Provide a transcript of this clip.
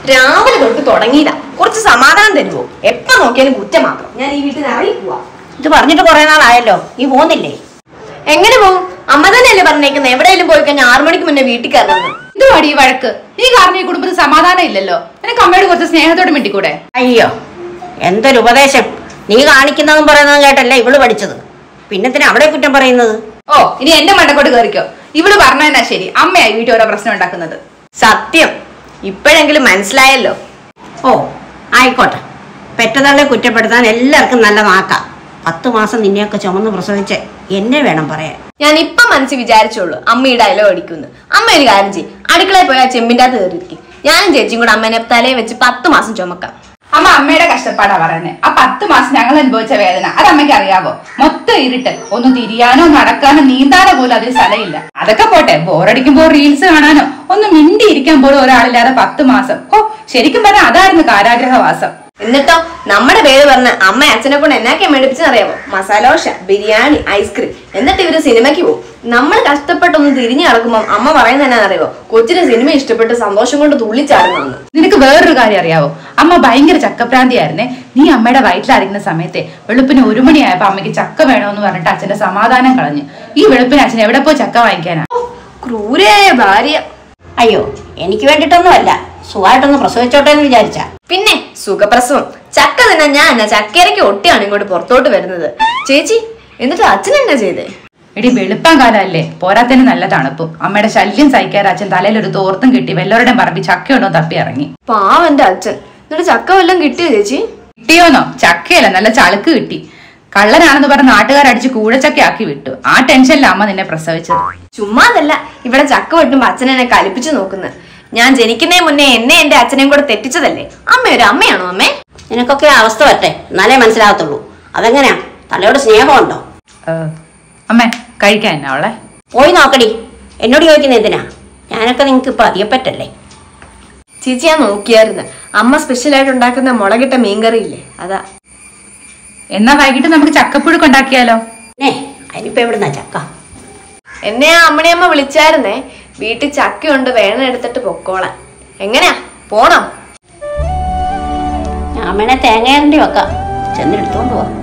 രാവിലെ തൊട്ട് തുടങ്ങിയതാ. കുറച്ച് സമാധാനം തരുമോ? എപ്പോ നോക്കിയാലും കുറ്റം മാത്രം. ഞാൻ ഈ വീട്ടിൽ നിന്ന് ഇറങ്ങി പോവാ. ഇത് പറഞ്ഞിട്ട് കുറെ നാളായല്ലോ, നീ പോകുന്നില്ലേ? എങ്ങനെ പോകും? അമ്മ തന്നെയല്ലേ പറഞ്ഞേക്കുന്നത് എവിടെയെങ്കിലും പോയി കഴിഞ്ഞാൽ 6 മണിക്ക് മുന്നേ വീട്ടിൽ കയറണം. ഇത് വടി വഴക്ക്. നീ കാരണം ഈ കുടുംബത്തിൽ സമാധാനം ഇല്ലല്ലോ. നിനക്ക് അമ്മയോട് കുറച്ച് സ്നേഹത്തോടെ മിണ്ടിക്കൂടെ? അയ്യോ, എന്തൊരു ഉപദേശം! നീ കാണിക്കുന്നതും പറയുന്നതും കേട്ടല്ലേ ഇവള് പഠിച്ചത്. പിന്നത്തിന് അവിടെ കുറ്റം പറയുന്നത്? ഓ, ഇനി എന്റെ മണ്ടക്കോട്ട് കയറിക്കോ. ഇവള് പറഞ്ഞാ ശരി, അമ്മയായി വീട്ടിൽ ഓരോ പ്രശ്നം ഉണ്ടാക്കുന്നത്. സത്യം, ഇപ്പോഴെങ്കിലും മനസ്സിലായല്ലോ. ഓ ആയിക്കോട്ടെ, പെറ്റതള്ളെ കുറ്റപ്പെടുത്താൻ എല്ലാവർക്കും നല്ല നാക്കാം. 10 മാസം നിന്നെയൊക്കെ ചുമന്ന് പ്രസവിച്ച് എന്നെ വേണം പറയാൻ. ഞാൻ ഇപ്പൊ മനസ്സിൽ വിചാരിച്ചോളൂ അമ്മ ഡയലോഗ് അടിക്കുന്നു. അമ്മ ഒരു കാര്യം ചെയ്യും, അടുക്കളയിൽ പോയി ആ ചെമ്പിൻ്റെ അകത്ത് കയറിയിരിക്കും. ഞാനും ചേച്ചിയും കൂടെ അമ്മേനെ തലയെ വെച്ച് 10 മാസം ചുമക്കാം. അമ്മ അമ്മയുടെ കഷ്ടപ്പാടാ പറയുന്നത്. ആ 10 മാസം ഞങ്ങൾ അനുഭവിച്ച വേദന അത് അമ്മയ്ക്ക് അറിയാവോ? മൊത്തം ഇരുട്ട്, ഒന്ന് തിരിയാനോ നടക്കാനോ നീന്താനോ പോലും അതിന് സ്ഥലമില്ല. അതൊക്കെ പോട്ടെ, ബോറടിക്കുമ്പോൾ റീൽസ് കാണാനോ ഒന്ന് മിണ്ടിയിരിക്കാൻ പോലും ഒരാളില്ലാതെ 10 മാസം. ഓ, ശരിക്കും പറഞ്ഞാൽ അതായിരുന്നു കാരാഗ്രഹവാസം. എന്നിട്ടോ നമ്മുടെ പേര് പറഞ്ഞ അമ്മ അച്ഛനെ കൊണ്ട് എന്നാക്കെ മേടിപ്പിച്ചെന്നറിയാമോ? മസാലോഷ, ബിരിയാണി, ഐസ്ക്രീം. എന്നിട്ട് ഇവര് സിനിമയ്ക്ക് പോകും. നമ്മൾ കഷ്ടപ്പെട്ടൊന്ന് തിരിഞ്ഞു നടക്കുമ്പോൾ അമ്മ പറയുന്നത് എന്നാന്നറിയോ? കൊച്ചിന് സിനിമ ഇഷ്ടപ്പെട്ട് സന്തോഷം കൊണ്ട് തുള്ളിച്ചാടുന്നു. നിനക്ക് വേറൊരു കാര്യം അറിയാവോ? അമ്മ ഭയങ്കര ചക്കപ്രാന്തിയായിരുന്നേ. നീ അമ്മയുടെ വയറ്റിലറിയുന്ന സമയത്തെ വെളുപ്പിന് 1 മണിയായപ്പോ അമ്മയ്ക്ക് ചക്ക വേണമെന്ന് പറഞ്ഞിട്ട് അച്ഛന്റെ സമാധാനം കളഞ്ഞു. ഈ വെളുപ്പിന് അച്ഛൻ എവിടെ പോയി ചക്ക വാങ്ങിക്കാനാ? ക്രൂരയായ ഭാര്യ. അയ്യോ, എനിക്ക് വേണ്ടിട്ടൊന്നും അല്ല, സുഖമായിട്ടൊന്ന് പ്രസവിച്ചോട്ടെ എന്ന് വിചാരിച്ച. പിന്നെ സുഖപ്രസവം. ചക്ക തന്നെ ഞാൻ എന്നാ ചക്കരയ്ക്ക് ഒട്ടിയാണ് ഇങ്ങോട്ട് പുറത്തോട്ട് വരുന്നത്. ചേച്ചി, എന്നിട്ട് അച്ഛൻ എന്നാ ചെയ്തേ? എടി, വെളുപ്പാൻ കാലല്ലേ, പോരാത്തതിന് നല്ല തണുപ്പും. അമ്മയുടെ ശല്യം സഹിക്കാതെ അച്ഛൻ തലയിൽ ഒരു തോർത്തും കിട്ടി വെല്ലോരുടെയും പറമ്പി ചക്കയുണ്ടോ തപ്പി ഇറങ്ങി. പാവന്റെ അച്ഛൻ. എന്നിട്ട് ചക്ക വല്ലതും കിട്ടിയോ ചേച്ചി? കിട്ടിയോന്നോ? ചക്കയല്ല, നല്ല ചളുക്ക് കിട്ടി. കള്ളനാണെന്ന് പറഞ്ഞ നാട്ടുകാരടിച്ച് കൂഴച്ചക്ക ആക്കി വിട്ടു. ആ ടെൻഷനിൽ അമ്മ നിന്നെ പ്രസവിച്ചത്. ചുമ്മാതല്ല, ഇവിടെ ചക്ക വെട്ടുമ്പോ അച്ഛൻ എന്നെ കലിപ്പിച്ചു നോക്കുന്നത്. ഞാൻ ജനിക്കുന്നേ മുന്നേ എന്നെ എന്റെ അച്ഛനെയും കൂടെ തെറ്റിച്ചതല്ലേ. അമ്മ ഒരു അമ്മയാണോ അമ്മേ? നിനക്കൊക്കെ അവസ്ഥ വരട്ടെ, എന്നാലേ മനസ്സിലാകത്തുള്ളൂ. അതെങ്ങനെയാ? തലയോട് സ്നേഹമുണ്ടോ? അമ്മേ, കഴിക്കാൻ എന്നാ അവളെ? പോയി നോക്കടി. എന്നോട് ചോദിക്കുന്ന എന്തിനാ? ഞാനൊക്കെ നിങ്ങക്ക് ഇപ്പൊ അധികപ്പറ്റല്ലേ. ചേച്ചി, ഞാൻ നോക്കിയായിരുന്നു. അമ്മ സ്പെഷ്യലായിട്ട് ഉണ്ടാക്കുന്ന മുളകിട്ട മീൻകറി ഇല്ലേ, അതാ. എന്നാ വൈകിട്ട് നമുക്ക് ചക്കപ്പുഴുക്ക് ഉണ്ടാക്കിയാലോ? അതിനിപ്പോ എവിടുന്നാ ചക്ക? എന്നെ ആ അമ്മണിയമ്മ വിളിച്ചായിരുന്നേ. വീട്ടിൽ ചക്കയുണ്ട്, വേണം എടുത്തിട്ട് പൊക്കോളാൻ. എങ്ങനെയാ, പോണോ? ഞാൻ വേണേ തേങ്ങ വെക്കാം, ചെന്നെടുത്തോണ്ട് പോവാ.